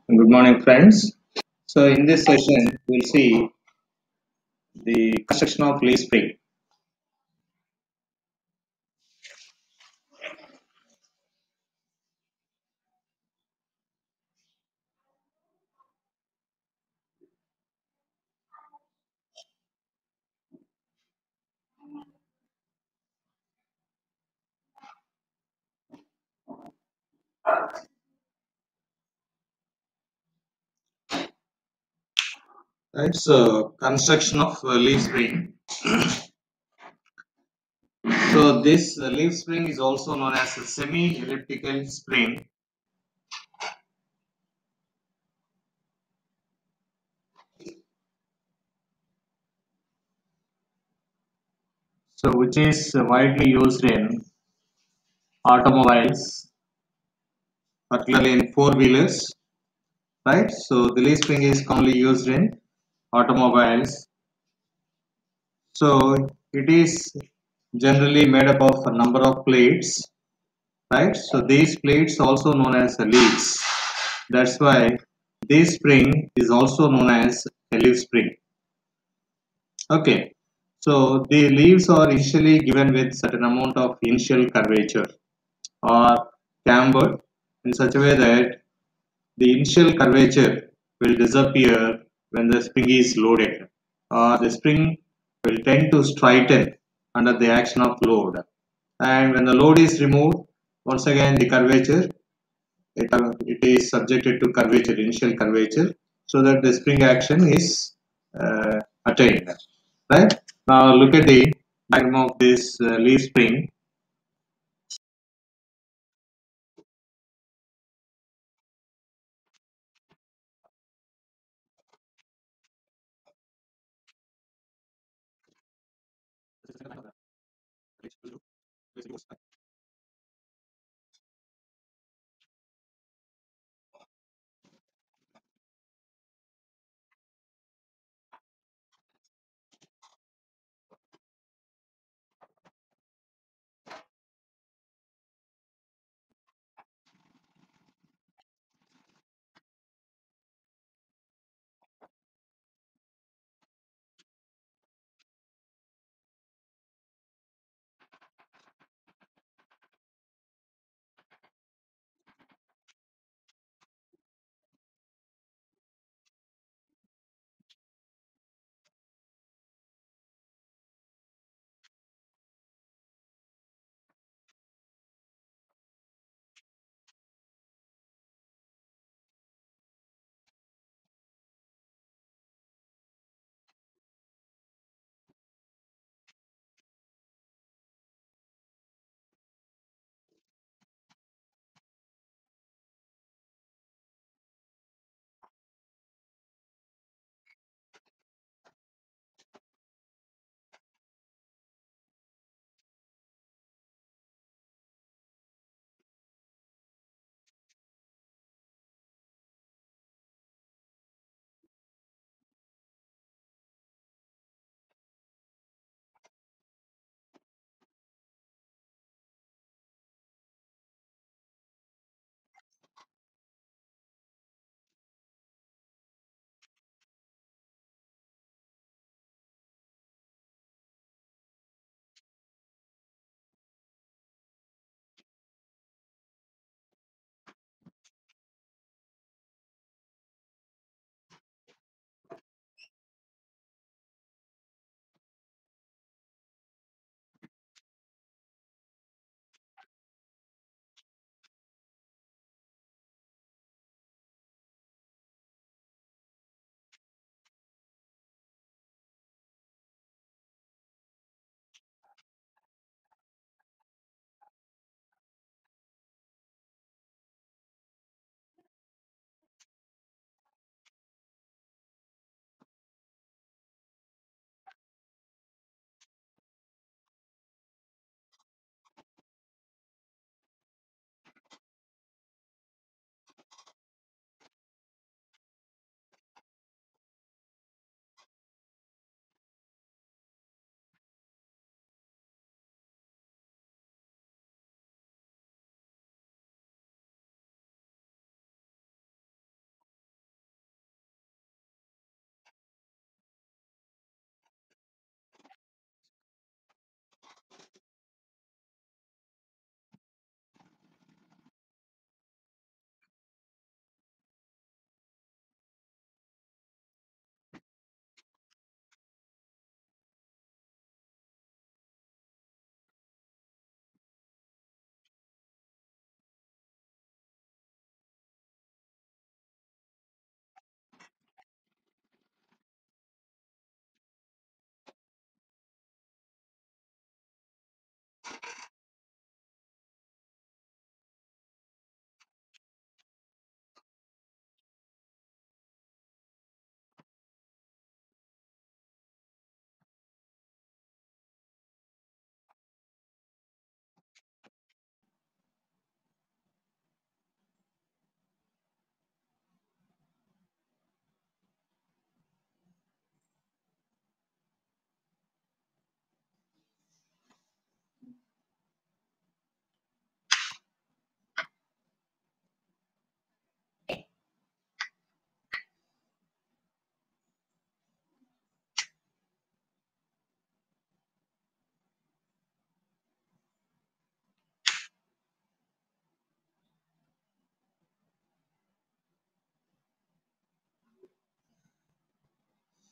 Good morning, friends. So, in this session, we'll see the construction of leaf spring. Right. So, construction of leaf spring. So, this leaf spring is also known as a semi-elliptical spring. So, which is widely used in automobiles, particularly in four-wheelers. Right. So, the leaf spring is commonly used in automobiles. So, it is generally made up of a number of plates, right? So these plates also known as leaves. That's why this spring is also known as a leaf spring. Okay, so the leaves are initially given with certain amount of initial curvature or cambered in such a way that the initial curvature will disappear when the spring is loaded, or the spring will tend to straighten under the action of load. And when the load is removed, once again the curvature it is subjected to curvature, initial curvature, so that the spring action is attained. Right? Now look at the diagram of this leaf spring.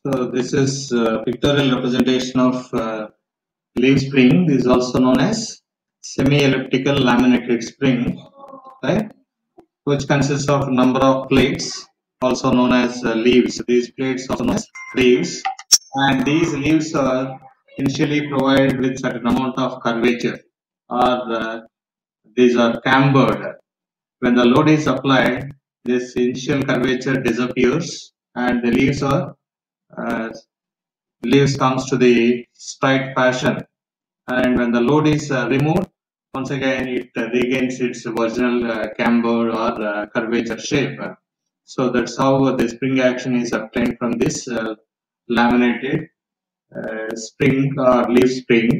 So this is pictorial representation of leaf spring. This is also known as semi-elliptical laminated spring, right? Which consists of number of plates, also known as leaves. These plates also known as leaves, and these leaves are initially provided with certain amount of curvature, or these are cambered. When the load is applied, this initial curvature disappears, and the uh, leaves comes to the straight fashion. And when the load is removed, once again it regains its original camber or curvature shape. So that's how the spring action is obtained from this laminated spring or leaf spring.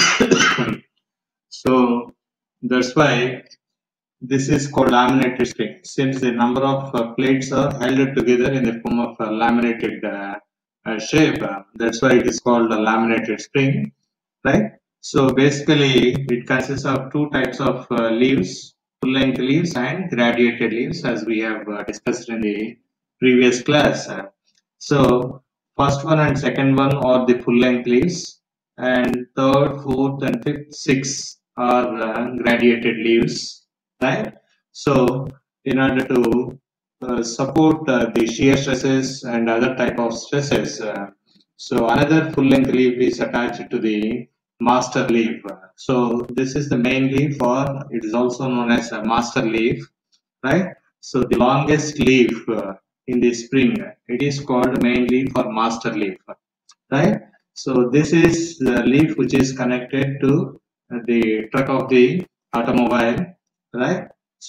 So that's why this is called laminated spring, since the number of plates are held together in the form of a laminated shape. That's why it is called a laminated spring, right? So basically, it consists of two types of leaves: full-length leaves and gradiated leaves, as we have discussed in the previous class. So first one and second one are the full-length leaves, and third, fourth, and fifth, sixth are gradiated leaves, right? So in order to support the shear stresses and other type of stresses, so another full-length leaf is attached to the master leaf. So this is the main leaf, or it is also known as a master leaf, right? So the longest leaf in the spring, it is called main leaf or master leaf, right? So this is the leaf which is connected to the truck of the automobile, right?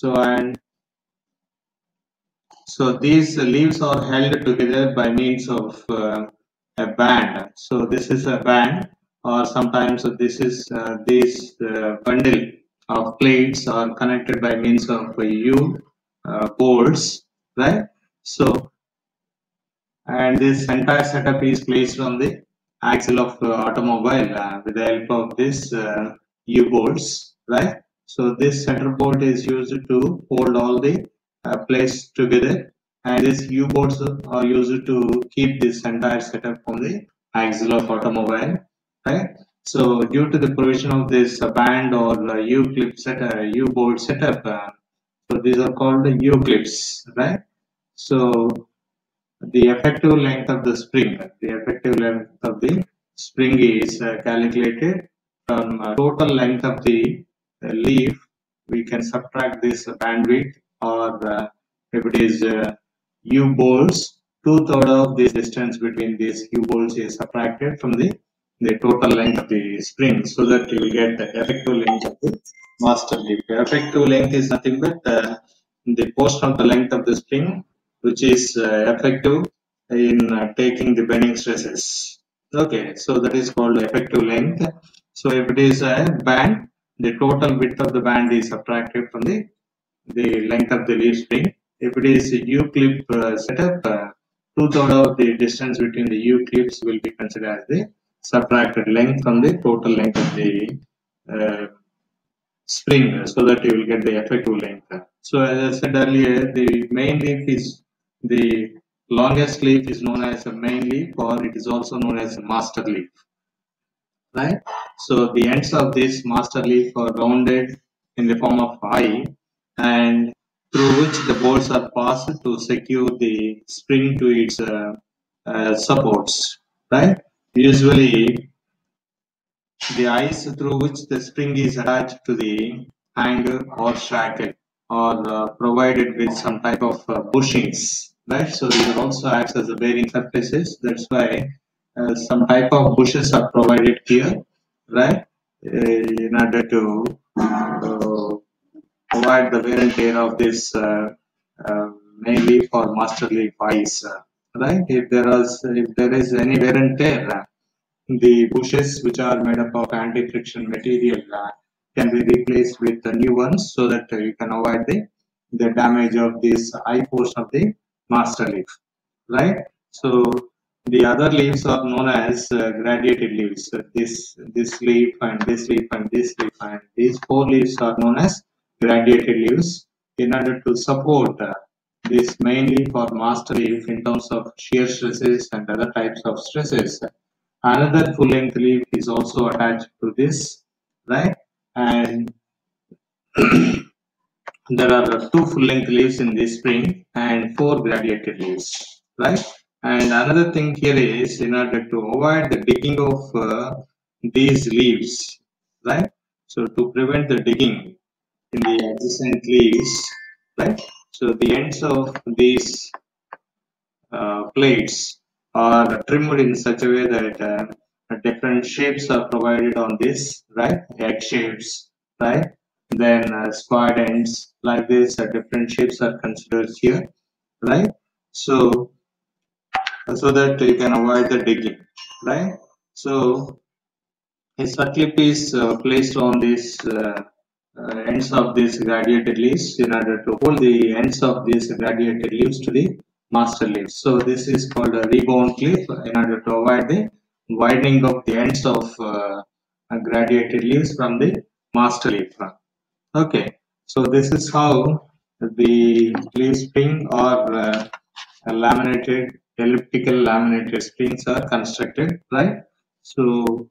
So these leaves are held together by means of a band. So this is a band, or sometimes this is this bundle of plates are connected by means of U bolts, right? So, and this entire setup is placed on the axle of automobile with the help of this U bolts, right? So this center bolt is used to hold all the plates together, and these U bolts are used to keep this entire setup on the axle of automobile, right? So due to the provision of this band or U clip set U bolt setup, so these are called U clips, right? So the effective length of the spring, the effective length of the spring is calculated from total length of the leaf. We can subtract this bandwidth, or if it is U bolts, two-thirds of this distance between these U bolts is subtracted from the total length of the spring, so that you will get the effective length of the master leaf. The effective length is nothing but the portion of the length of the spring which is effective in taking the bending stresses. Okay, so that is called effective length. So if it is a band, the total width of the band is subtracted from the length of the leaf spring. If it is a U-clip setup, two-thirds of the distance between the U-clips will be considered as the subtracted length from the total length of the uh, spring, so that you will get the effective length. So as I said earlier, the main leaf is the longest leaf is known as a main leaf, or it is also known as a master leaf, right? So the ends of this master leaf are rounded in the form of eye, and through which the bolts are passed to secure the spring to its supports, right? Usually the eyes through which the spring is attached to the hanger or shackle, or provided with some type of bushings, right? So these also acts as the bearing surfaces. That's why some type of bushes are provided here, right? In order to avoid the wear and tear of this mainly for master leaf eyes, right? If there is any wear and tear, the bushes, which are made up of anti-friction material, can be replaced with the new ones, so that you can avoid the damage of this eye portion of the master leaf, right? So the other leaves are known as gradiated leaves. This leaf and this leaf and this leaf and these four leaves are known as gradiated leaves in order to support. this mainly for master leaf in terms of shear stresses and other types of stresses. Another full length leaf is also attached to this, right? And there are two full length leaves in this spring and four graduated leaves, right? And another thing here is, in order to avoid the digging of these leaves, right? So to prevent the digging in the adjacent leaves, right? So the ends of these plates are trimmed in such a way that different shapes are provided on this, right? Egg shapes, right? Then squared ends like this, different shapes are considered here, right? So, so that you can avoid the digging, right? So, a circlip is placed on this ends of these graduated leaves in order to hold the ends of these graduated leaves to the master leaves. So this is called a rebound clip in order to avoid the widening of the ends of graduated leaves from the master leaf. Okay, so this is how the leaf spring or laminated elliptical laminated springs are constructed, right? So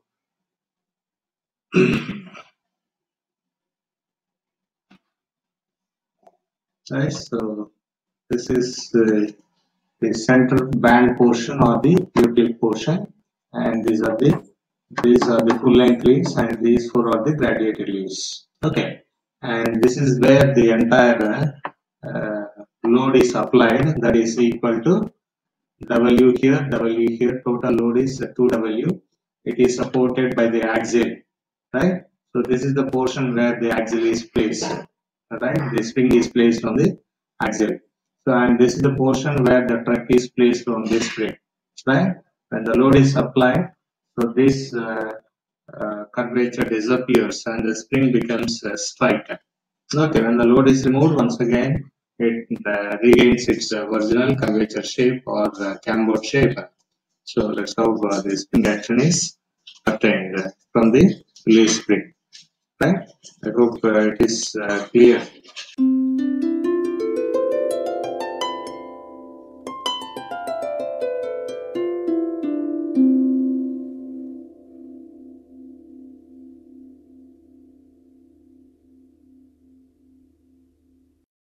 right, so this is the center band portion or the Euclid portion, and these are the full length leaves, and these four are the graduated leaves. Okay, and this is where the entire load is applied. That is equal to W here, W here. Total load is 2W. It is supported by the axle, right? So this is the portion where the axle is placed, right? The spring is placed on the axle. So, and this is the portion where the truck is placed on this spring, right? When the load is applied, so this curvature disappears and the spring becomes straight. Okay, when the load is removed, once again it regains its original curvature shape or camber shape. So that's how the spring action is obtained from the release spring. Right? I hope it is clear.